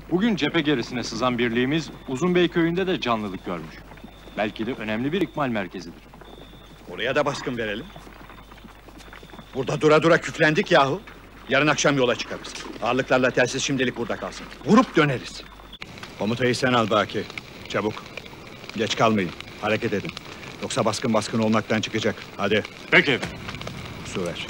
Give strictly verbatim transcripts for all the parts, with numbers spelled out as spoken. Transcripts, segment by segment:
Bugün cephe gerisine sızan birliğimiz Uzunbey köyünde de canlılık görmüş. Belki de önemli bir ikmal merkezidir. Oraya da baskın verelim. Burada dura dura küflendik yahu. Yarın akşam yola çıkarız. Ağırlıklarla telsiz şimdilik burada kalsın. Vurup döneriz. Komutayı sen al Baki. Çabuk. Geç kalmayın. Hareket edin. Yoksa baskın baskın olmaktan çıkacak. Hadi. Peki efendim. Su ver.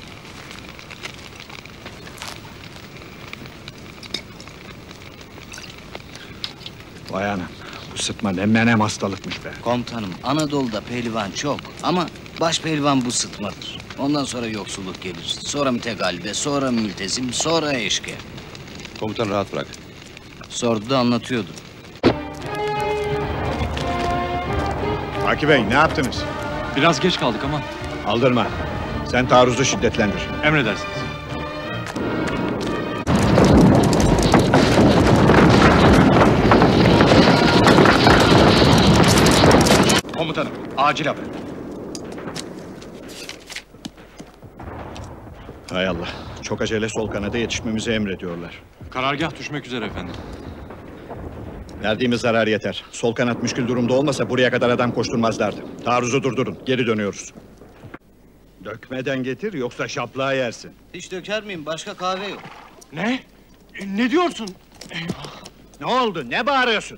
Vay anam. Bu sıtma ne menem hastalıkmış be. Komutanım, Anadolu'da pehlivan çok ama baş pehlivan bu sıtmadır. Ondan sonra yoksulluk gelir, sonra mütegallibe, sonra mültezim, sonra eşkıya. Komutan rahat bırak. Sordu da anlatıyordu. Baki Bey ne yaptınız? Biraz geç kaldık ama Aldırma. Sen taarruzu şiddetlendir. emredersiniz. Komutanım, acil haber. Hay Allah, çok acele sol kanada yetişmemizi emrediyorlar. Karargah düşmek üzere efendim. Verdiğimiz zarar yeter. Sol kanat müşkül durumda olmasa buraya kadar adam koşturmazlardı. Taarruzu durdurun, geri dönüyoruz. Dökmeden getir, yoksa şaplığa yersin. Hiç döker miyim? Başka kahve yok. Ne? E, Ne diyorsun? Ne oldu, ne bağırıyorsun?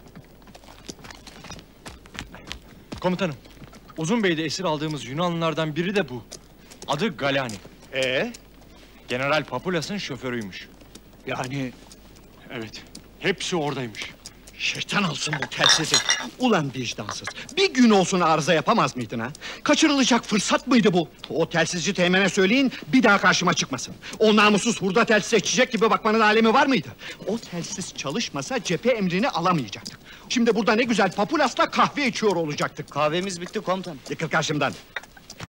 Komutanım, Uzunbey'de esir aldığımız Yunanlılardan biri de bu. Adı Galani. Ee, General Papulas'ın şoförüymüş. yani Evet, hepsi oradaymış. şeytan alsın bu telsizi. Ulan vicdansız, bir gün olsun arıza yapamaz mıydın ha? Kaçırılacak fırsat mıydı bu? O telsizci teğmene söyleyin, bir daha karşıma çıkmasın. O namussuz hurda telsize çiçek gibi bakmanın alemi var mıydı? O telsiz çalışmasa cephe emrini alamayacaktık. Şimdi burada ne güzel Papulas'la kahve içiyor olacaktık. Kahvemiz bitti komutanım. Yıkıl karşımdan.